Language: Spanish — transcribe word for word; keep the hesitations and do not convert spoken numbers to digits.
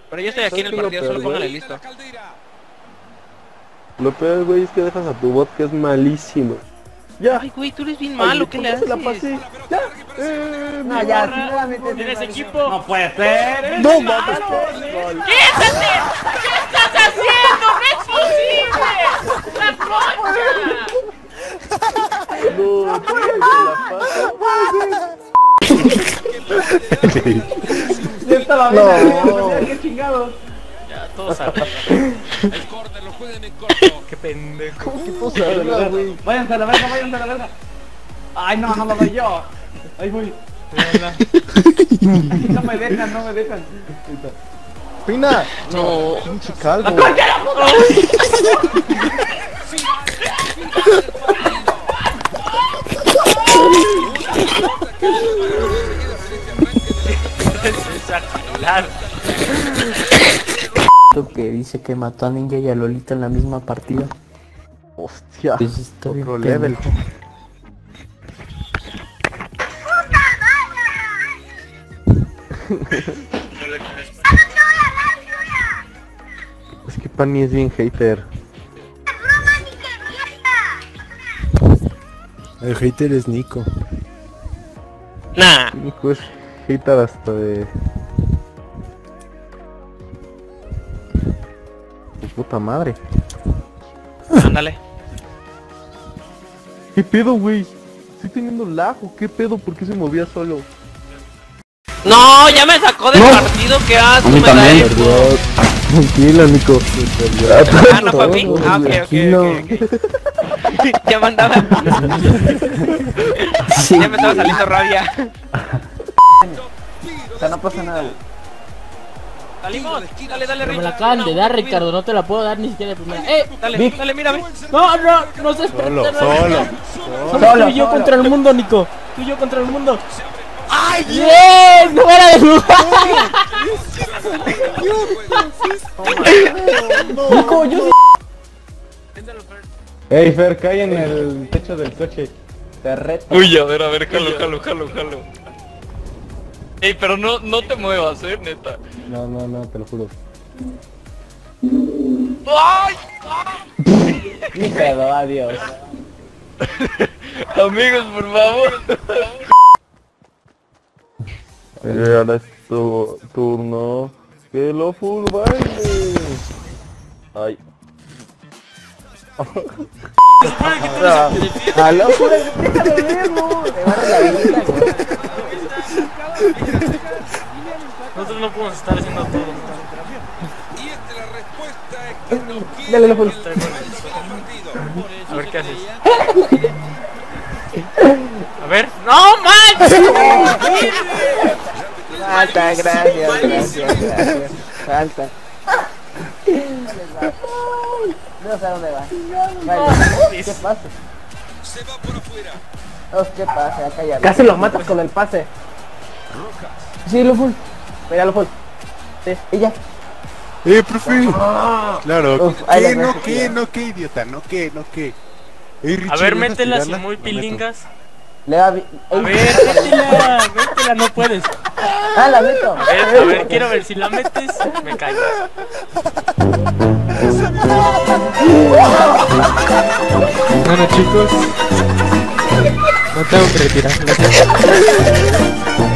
Pero yo estoy aquí en el partido, solo póngale listo. Lo peor, güey, es que dejas a tu bot que es malísimo. Ya. Ay, güey, tú eres bien malo, ¿qué le haces? La pasé. Ya. Eh, No, ya, sinceramente. ¿Tienes equipo? No puede ser. No mames. ¡Quítate! ¿Qué estás haciendo? ¡No es posible! ¡La concha! No, tú la Ya estaba bien. No, qué chingados. Ya, todos arriba. El córner lo juegan en corto. Qué pendejo. ¿Cómo que todos arriba, güey? Váyanse a la verga, váyanse a la verga. Ay, no, no lo doy yo. Ahí voy. No me dejan, no me dejan. Pina. No, pinche calvo. Que dice que mató a Ninja y a Lolita en la misma partida. Hostia, Pues está bien otro level. pendejo. Es que Pani es bien hater. El hater es Nico. Nah. Nico es hater hasta de... Tu puta madre. Ándale. ¿Qué pedo, güey? ¿Estoy teniendo lag o qué pedo? ¿Por qué se movía solo? No, ya me sacó del partido, qué asco, me da eco. Tranquilo, Nico. Ah, no fue a mí. Ah, ok, ok, ok, ok. Ya me andaba. Ya me estaba saliendo rabia. O sea, no pasa nada, güey. Salimos, dale, dale, Me Rick. la acaban de dar, Ricardo, no te la puedo dar ni siquiera de primera. ¡Eh! Dale, dale, mírame. No, no, no se Solo, espera. solo. Solo tú y yo solo. contra el mundo, Nico. Tú y yo contra el mundo. ¡Ay, bien! ¡No era de lugar! Nico, yo sí. Ey, Fer, cae en el techo del coche. Te reto. Uy, a ver, a ver, jalo, jalo, jalo, jalo. Ey, pero no, no te muevas, eh, neta. No, no, no, te lo juro. ¡Ay! Ni pedo, adiós. Amigos, por favor. Eh, ahora es tu turno. Que lo full baile. Ay. A lo juro, déjalo verlo. Te va a la vida, güey. Nosotros no podemos estar haciendo todo. Y esta es la respuesta, es que no quiere Dale, lo full. el partido. A ver qué haces. A ver. ¡No manches! Falta, gracias, gracias, gracias. Falta. No sé a dónde va. Vale. ¿Qué pasa? Se va por afuera. Dios, ¿qué pasa? Acá ya. Casi lo matas con el pase. Sí, lo full. Mira, lo full. Sí, y ya. Eh, profe. Claro. Uf, ahí ¿Qué? la No, ves, qué, ya. no, qué, idiota. No, qué, no, qué. Ey, Richie, A ver, ¿me dejas métela sin tirarla? muy La meto. pilingas. Le va bien. A ver, métela, métela, no puedes. Ah, la meto. A ver, a ver, quiero ver si la metes, me callo. Bueno, chicos, no tengo que retirar.